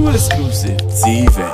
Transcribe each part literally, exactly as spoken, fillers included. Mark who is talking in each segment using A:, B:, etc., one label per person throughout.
A: Too exclusive T V.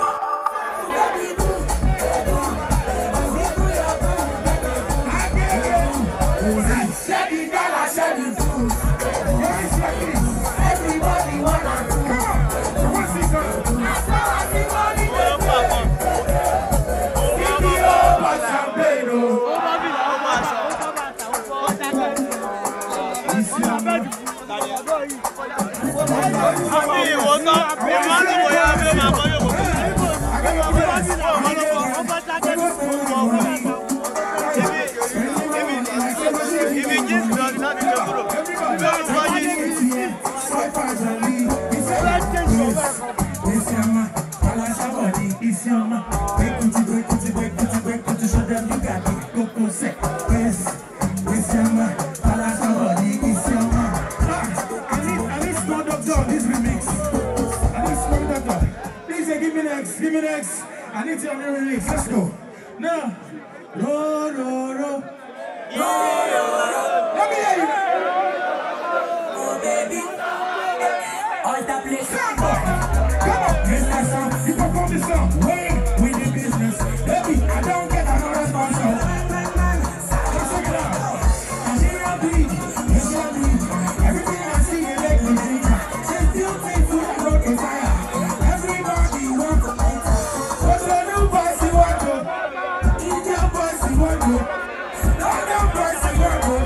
B: Give me next. I need to have a release. Let's go. Now. Ro, ro, ro. Ro, ro, ro. Let me hear you. Oh, baby. All the place. Come on. Come on. This that song. You perform this song. Wait. We do business. Baby, I don't get another sponsor. Let's check it out. I see your beat. Yes, your beat. Everything I see, you make me think. She's beautiful and not on fire. Everybody wants to. What's the new boys you want to? Indian boys you want to? London boys you want to?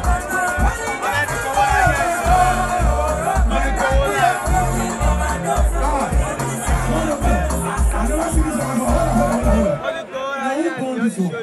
B: My God, I never see this one. Hold on, hold on, hold on. Now who called this one?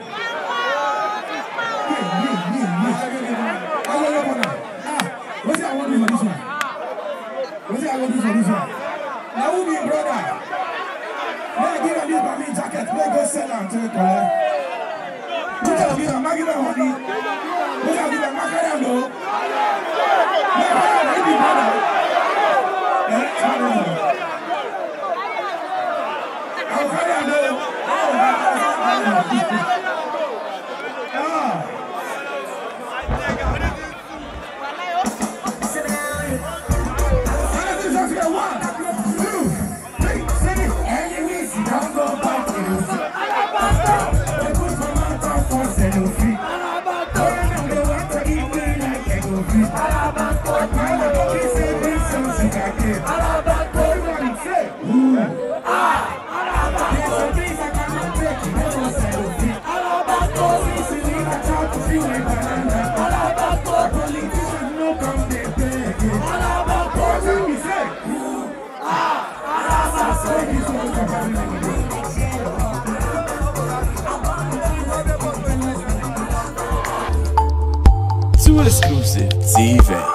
B: Yeah, yeah, yeah, yeah. I don't know now. Ah, what's it I want to do for this one? What's it I want to do for this one? Now who be brother? Let me give her this by me jacket. Let go sell her to the color. Look at me, I'm not giving her honey. Look at me, I'm not giving her no. Let her be brother. Eh, I don't know. I'll carry her no. Ah. One, two, three, sing it. Enemies, don't go back to you. They put my mouth on for selfie. They want to eat me like a goofy. My love is a big song, she got it. Everybody say, ooh, ah. There's a place I cannot take, you never selfie. Since you need a child to feel like banana. Politicians no come, they beg it. Let me say,
A: Too exclusive T V.